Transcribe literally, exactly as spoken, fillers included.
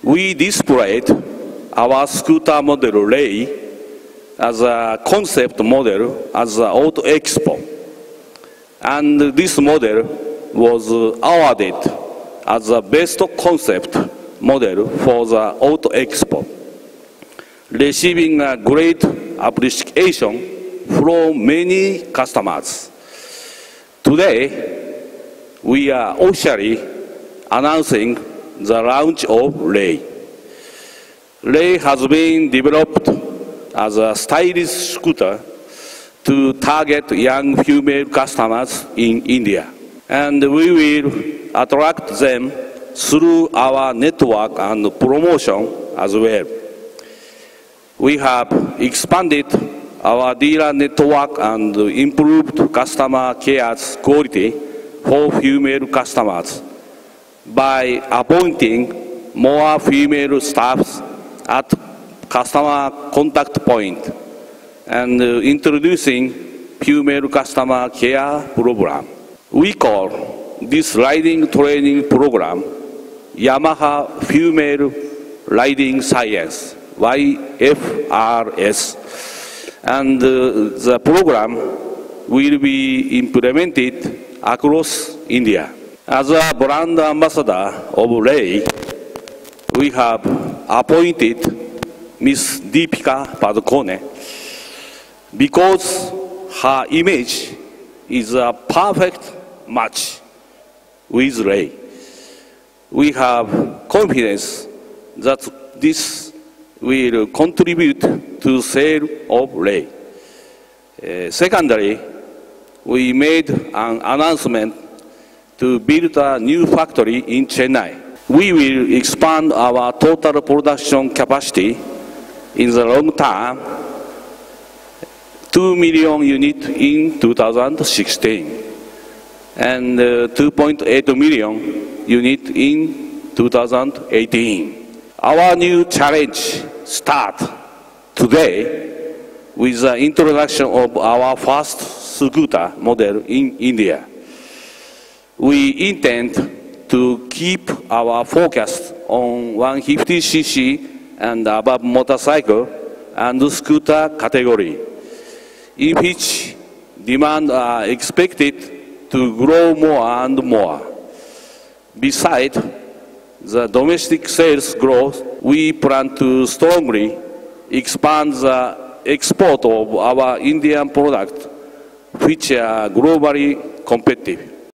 we displayed our scooter model Ray as a concept model as an Auto Expo. And this model was awarded as the best concept model for the Auto Expo, receiving a great appreciation from many customers. Today, we are officially announcing the launch of Ray. Ray has been developed as a stylish scooter to target young female customers in India. And we will attract them through our network and promotion as well. We have expanded our dealer network and improved customer care quality for female customers by appointing more female staffs at customer contact point and introducing female customer care program. We call this riding training program Yamaha Female Riding Science, Y F R S, and uh, the program will be implemented across India. As a brand ambassador of Ray, we have appointed Miss Deepika Padukone because her image is a perfect match with Ray. We have confidence that this will contribute to sale of Ray. Uh, secondly, we made an announcement to build a new factory in Chennai. We will expand our total production capacity in the long term, two million units in two thousand sixteen and uh, two point eight million units in two thousand eighteen. Our new challenge starts today with the introduction of our first scooter model in India. We intend to keep our focus on one hundred fifty c c and above motorcycle and scooter category, in which demand are expected to grow more and more. Besides the domestic sales growth, we plan to strongly expand the export of our Indian products, which are globally competitive.